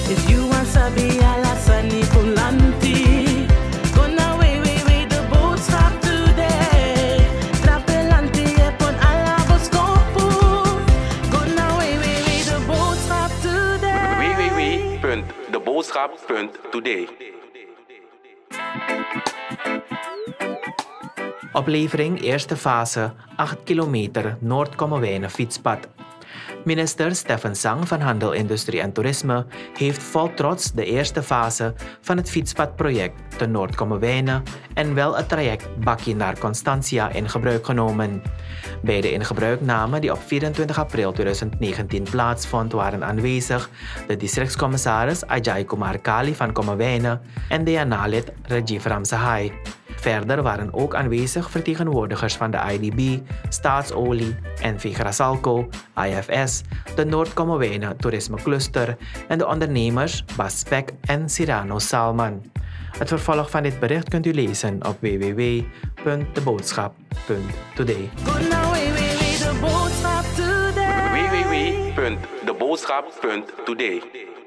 If you want sabi alasani pulanti, gonna way the boodschap today. Trapelanti epon alaboskopu, gonna way the boodschap today. www.deboodschap.today. Oplevering eerste fase 8 kilometer Noord-Kommerwijnen fietspad. Minister Stefan Sang van Handel, Industrie en Toerisme heeft vol trots de eerste fase van het fietspadproject te Noord-Kommerwijnen en wel het traject Bakkie naar Constantia in gebruik genomen. Bij de ingebruikname die op 24 april 2019 plaatsvond waren aanwezig de districtscommissaris Ajay Kumar Kali van Kommerwijnen en DNA-lid Rajiv Ramsahai. Verder waren ook aanwezig vertegenwoordigers van de IDB, Staatsolie, NV Grasalco, IFS, de Noord-Kommerwijnen Toerisme Cluster en de ondernemers Bas Spek en Cyrano Salman. Het vervolg van dit bericht kunt u lezen op www.deboodschap.today. www.deboodschap.today.